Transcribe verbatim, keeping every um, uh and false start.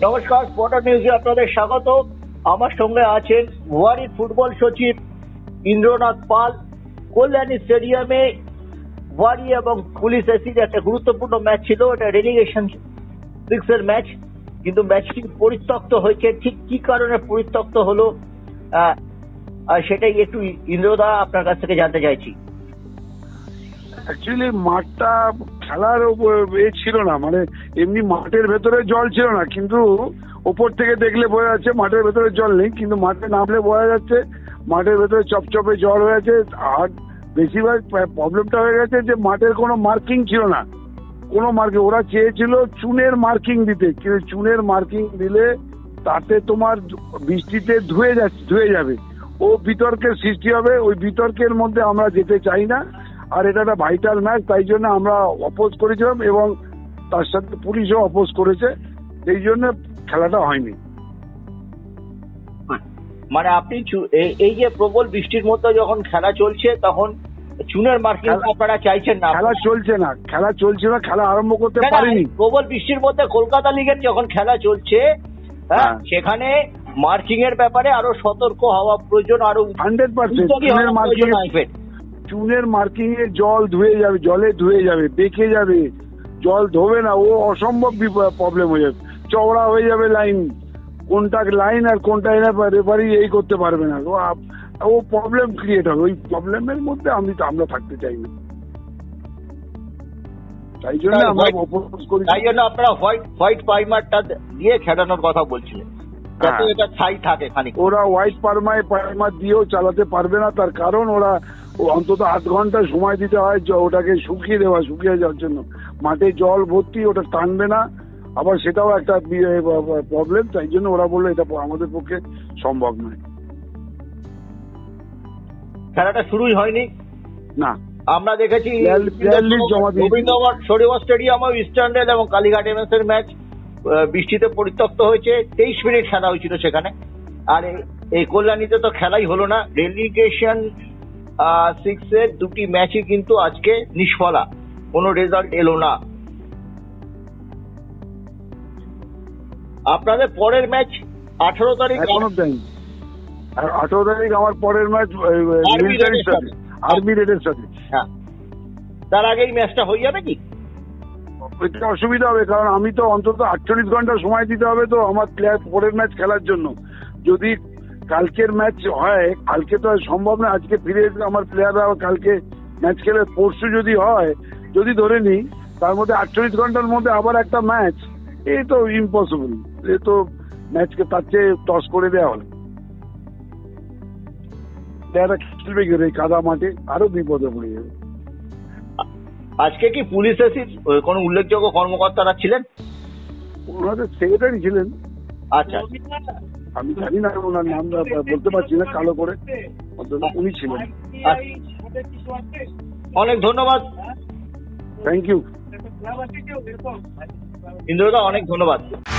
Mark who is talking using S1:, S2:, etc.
S1: নমস্কার, স্পটার নিউজে আপনাদের স্বাগত। আমার সঙ্গে আছেন ওয়ারি ফুটবল সচিব ইন্দ্রনাথ পাল। কল্যাণী স্টেডিয়ামে ওয়ারি এবং পুলিশ এসির একটা গুরুত্বপূর্ণ ম্যাচ ছিল, এটা রেলিগেশন সিক্স এর ম্যাচ, কিন্তু ম্যাচটি পরিত্যক্ত হয়েছে। ঠিক কি কারণে পরিত্যক্ত হলো সেটাই একটু ইন্দ্রদা আপনার কাছ থেকে জানতে চাইছি।
S2: অ্যাকচুয়ালি মাঠটা খেলার এ ছিল না, মানে এমনি মাঠের ভেতরে জল ছিল না, কিন্তু ওপর থেকে দেখলে বোঝা যাচ্ছে মাঠের ভেতরে জল নেই, কিন্তু মাঠে নামলে বোঝা যাচ্ছে মাঠের ভেতরে চপচপে জল হয়েছে। আর বেশিরভাগ প্রবলেমটা হয়ে গেছে যে মাঠের কোনো মার্কিং ছিল না, কোনো মার্কিং। ওরা চেয়েছিল চুনের মার্কিং দিতে, কিন্তু চুনের মার্কিং দিলে তাতে তোমার বৃষ্টিতে ধুয়ে যাচ্ছে ধুয়ে যাবে, ও বিতর্কের সৃষ্টি হবে। ওই বিতর্কের মধ্যে আমরা যেতে চাই না, আর এটা একটা ভাইটাল ম্যাচ, তাই জন্য আমরা অপোজ করেছিলাম এবং তার সাথে পুলিশও অপোজ করেছে, এই জন্য খেলাটা হয়নি।
S1: মানে আপনি এই যে প্রবল বৃষ্টির মধ্যে যখন খেলা চলছে তখন চুনের মার্কিং আপনারা চাইছেন না?
S2: খেলা চলছে না, খেলা চলছে না, খেলা আরম্ভ করতে পারিনি।
S1: প্রবল বৃষ্টির মধ্যে কলকাতা লিগের যখন খেলা চলছে, হ্যাঁ, সেখানে মার্কিং এর ব্যাপারে আরো সতর্ক হওয়া প্রয়োজন, আরো
S2: হান্ড্রেড পার্সেন্ট চুনের মার্কিং চুনের মার্কিং এ জল ধুয়ে যাবে, জলে ধুয়ে যাবে, বেঁকে যাবে, জল ধোবে না, ও অসম্ভব প্রবলেম হয়ে যাবে, চওড়া হয়ে যাবে লাইন, কোনটা লাইন আর কোনটা রেফারি এই করতে পারবে না, ও প্রবলেম ক্রিয়েট হবে। ওই প্রবলেমের মধ্যে আমি আমরা থাকতে চাই না, তাই জন্য আমরা অপোজ করি।
S1: তাই জন্য আপনারা হোয়াইট হোয়াইট পাইমারটা দিয়ে খেলানোর কথা বলছিলেন, যাতে এটা ছাই থাকে খানিক।
S2: ওরা হোয়াইট পারমায় পাইমার দিয়েও চালাতে পারবে না, তার কারণ ওরা অন্তত আধ ঘন্টা সময় দিতে হয় ওটাকে শুকিয়ে দেওয়া, শুকিয়ে যাওয়ার জন্য। মাঠে জল ভর্তি, ওটা টানবে না, আবার সেটাও একটা প্রবলেম, তাই জন্য ওরা বললো এটা আমাদের পক্ষে সম্ভব নয়।
S1: খেলাটা শুরুই হয়নি না, আমরা দেখেছি Rabindranath Sarobar stadium, eastern rail এবং কালীঘাট এমএস এর ম্যাচ বৃষ্টিতে পরিত্যক্ত হয়েছে। তেইশ মিনিট খেলা হয়েছিল সেখানে, আর এই কল্যাণীতে তো খেলাই হলো না। রেলিগেশন সিক্স এর দুটি ম্যাচই কিন্তু আজকে নিষ্ফলা, কোনো রেজাল্ট এলো না। আপনাদের পরের ম্যাচ আঠারো তারিখ
S2: আঠারো তারিখ আমার পরের ম্যাচ আর্মি রেডের সাথে।
S1: হ্যাঁ, তার আগেই ম্যাচটা হয়ে যাবে কি?
S2: এটা অসুবিধা হবে, কারণ আমি তো অন্তত আটচল্লিশ ঘন্টা সময় দিতে হবে তো আমার প্লেয়ার পরের ম্যাচ খেলার জন্য। যদি কালকের ম্যাচ হয়, কালকে তো সম্ভব না, আজকে ফিরে এসে আমার প্লেয়াররা কালকে ম্যাচ খেলে পরশু যদি হয়, যদি ধরে নিই তার মধ্যে আটচল্লিশ ঘন্টার মধ্যে আবার একটা ম্যাচ, এই তো ইম্পসিবল। এ তো ম্যাচকে তার চেয়ে টস করে দেওয়া হলো। প্লেয়াররা খেলবে কি রে কাদা মাঠে, আরো বিপদে পড়ে যাবে।
S1: আজকে কি পুলিশ এসির কোন উল্লেখযোগ্য কর্মকর্তারা ছিলেন?
S2: ওনাদের সেক্রেটারি ছিলেন।
S1: আচ্ছা,
S2: আমি জানি না, ওনার নাম বলতে পারছি না, কালো করে উনি ছিলেন।
S1: অনেক ধন্যবাদ,
S2: থ্যাংক ইউ
S1: ইন্দ্রদা, অনেক ধন্যবাদ।